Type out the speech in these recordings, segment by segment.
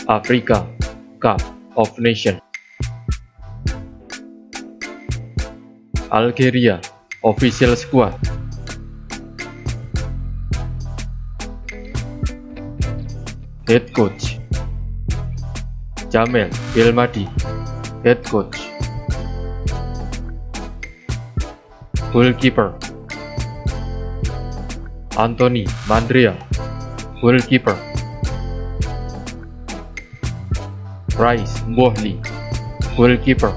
Africa Cup of Nations. Algeria Official Squad. Head Coach Jamel Belmadi, Head Coach. Goalkeeper Anthony Mandrea, Goalkeeper. Rice Mbohli, Goalkeeper.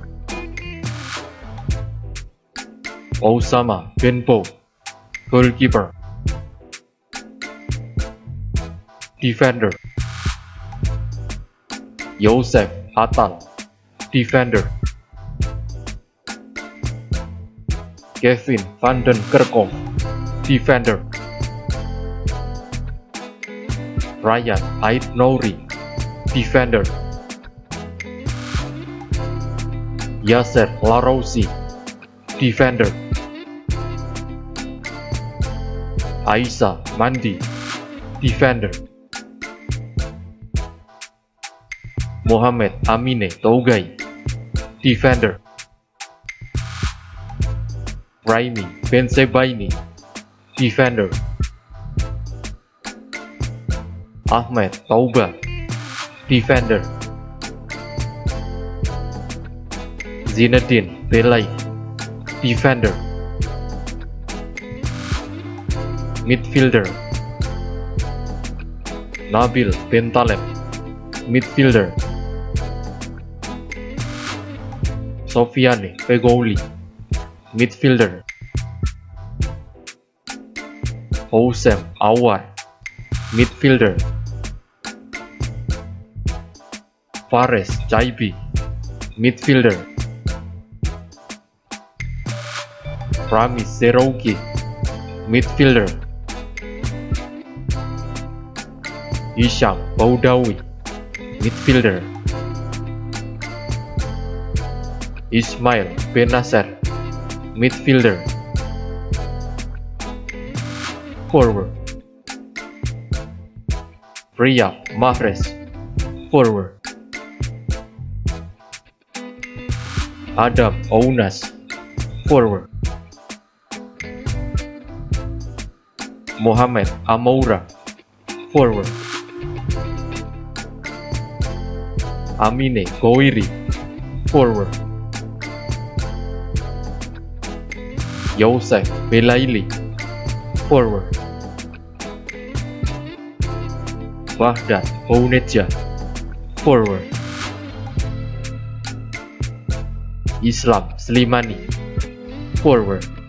Osama Benpo, Goalkeeper. Defender Yosef Atal, Defender. Kevin van den Kerkhoff, Defender. Ryan Ait-Nouri, Defender. Yasser Larouci, Defender. Aissa Mandi, Defender. Mohamed Amine Tougai, Defender. Raimi Bensebaini, Defender. Ahmed Tauba, Defender. Zinedine Belay, Defender. Midfielder Nabil Bentaleb, Midfielder. Sofiane Fegouli, Midfielder. Houssem Aouar, Midfielder. Fares Jaibi, Midfielder. Ramis Zerouki, Midfielder. Hisham Boudaoui, Midfielder. Ismail Benasser, Midfielder. Forward Riyad Mahrez, Forward. Adam Ounas, Forward. Mohamed Amoura, Forward. Amine Gouiri, Forward. Youssef Belaili, Forward. Wahdat Hounedjah, Forward. Islam Slimani, Forward.